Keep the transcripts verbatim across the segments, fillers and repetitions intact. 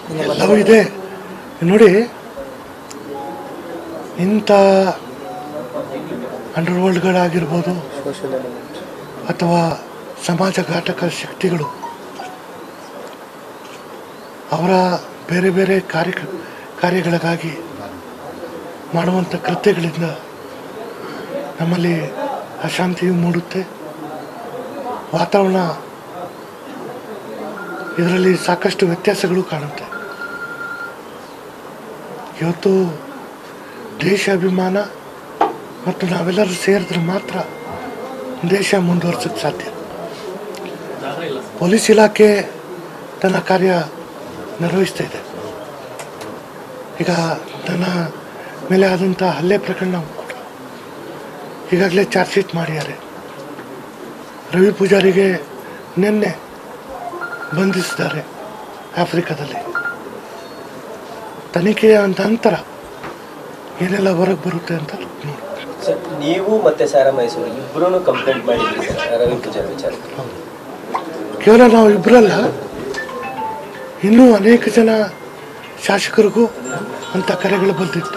ಎಲ್ಲವೂ ಇದೆ ನೋಡಿ. ಇಂಥ ಅಂಡರ್ವರ್ಲ್ಡ್ಗಳಾಗಿರ್ಬೋದು ಅಥವಾ ಸಮಾಜಘಾತಕ ಶಕ್ತಿಗಳು ಅವರ ಬೇರೆ ಬೇರೆ ಕಾರ್ಯ ಕಾರ್ಯಗಳಿಗಾಗಿ ಮಾಡುವಂಥ ಕೃತ್ಯಗಳಿಂದ ನಮ್ಮಲ್ಲಿ ಅಶಾಂತಿಯು ಮೂಡುತ್ತೆ. ವಾತಾವರಣ ಇದರಲ್ಲಿ ಸಾಕಷ್ಟು ವ್ಯತ್ಯಾಸಗಳು ಕಾಣುತ್ತೆ. ಇವತ್ತು ದೇಶಾಭಿಮಾನ ಮತ್ತು ನಾವೆಲ್ಲರೂ ಸೇರಿದ್ರೆ ಮಾತ್ರ ದೇಶ ಮುಂದುವರ್ಸೋಕ್ಕೆ ಸಾಧ್ಯ. ಪೊಲೀಸ್ ಇಲಾಖೆ ತನ್ನ ಕಾರ್ಯ ನಿರ್ವಹಿಸ್ತಾ ಇದೆ. ಈಗ ನನ್ನ ಮೇಲೆ ಆದಂಥ ಹಲ್ಲೆ ಪ್ರಕರಣ ಕೂಡ ಈಗಾಗಲೇ ಚಾರ್ಜ್ ಶೀಟ್ ಮಾಡಿದ್ದಾರೆ. ರವಿ ಪೂಜಾರಿಗೆ ನಿನ್ನೆ ಬಂಧಿಸಿದ್ದಾರೆ ಆಫ್ರಿಕಾದಲ್ಲಿ. ತನಿಖೆಯ ನಂತರ ಏನೆಲ್ಲ ಹೊರಗೆ ಬರುತ್ತೆ ಅಂತ ನೋಡಿ. ಸರ್, ನೀವು ಮತ್ತೆ ಸಾರಾ ಮೈಸೂರು ಇಬ್ಬರೂ ಕಂಪ್ಲೇಂಟ್ ಮಾಡಿದ್ರಿ ಸರ್ ರವಿ ಪೂಜಾರಿ ವಿಚಾರಕ್ಕೆ. ಕೇವಲ ನಾವು ಇಬ್ಬರಲ್ಲ, ಇನ್ನೂ ಅನೇಕ ಜನ ಶಾಸಕರಿಗೂ ಅಂಥ ಕರೆಗಳು ಬಂದಿತ್ತು.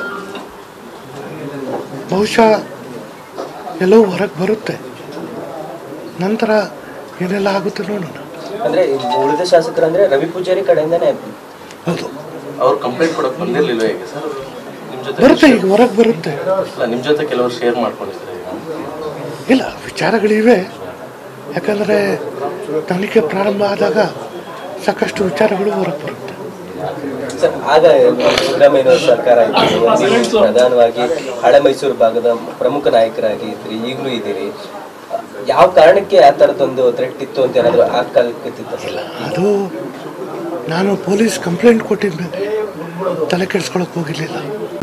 ಬಹುಶಃ ಎಲ್ಲವೂ ಹೊರಗೆ ಬರುತ್ತೆ, ನಂತರ ಏನೆಲ್ಲ ಆಗುತ್ತೆ ನೋಡೋಣ. ಅಂದ್ರೆ ಉಳಿದ ಶಾಸಕರು ಅಂದ್ರೆ ರವಿ ಪೂಜಾರಿ ಕಡೆಯಿಂದಾನೇ ಹೌದು, ಅವ್ರು ಕಂಪ್ಲೇಂಟ್ ಕೊಡೋಕೆ ಬಂದಿರಲಿಲ್ಲ ಈಗ ಸರ್? ಬರುತ್ತೆ, ಈಗ ಹೊರಗೆ ಬರುತ್ತೆ. ನಿಮ್ಮ ಜೊತೆ ಕೆಲವರು ಶೇರ್ ಮಾಡ್ಕೊಂಡಿದ್ದಾರೆ. ಇಲ್ಲ, ವಿಚಾರಗಳಿವೆ. ಯಾಕಂದರೆ ತನಿಖೆ ಪ್ರಾರಂಭ ಆದಾಗ ಸಾಕಷ್ಟು ವಿಚಾರಗಳು ಹೊರಗೆ ಬರುತ್ತೆ. ಸರ್, ಆಗ ಸಿದ್ದರಾಮಯ್ಯ ಸರ್ಕಾರ ಇತ್ತು, ಪ್ರಧಾನವಾಗಿ ಹಳೆ ಮೈಸೂರು ಭಾಗದ ಪ್ರಮುಖ ನಾಯಕರಾಗಿ ಇದ್ರಿ, ಈಗಲೂ ಇದ್ದೀರಿ. ಯಾವ ಕಾರಣಕ್ಕೆ ಆ ಥರದೊಂದು ಥ್ರೆಟ್ ಇತ್ತು ಅಂತ ಏನಾದರೂ ಆ ಕಾಲಕ್ಕೆ ಇಲ್ಲ, ಅದು ನಾನು ಪೊಲೀಸ್ ಕಂಪ್ಲೇಂಟ್ ಕೊಟ್ಟಿದ್ದ ಮೇಲೆ ತಲೆ ಕೆಡಿಸ್ಕೊಳಕ್ಕೆ ಹೋಗಿರಲಿಲ್ಲ.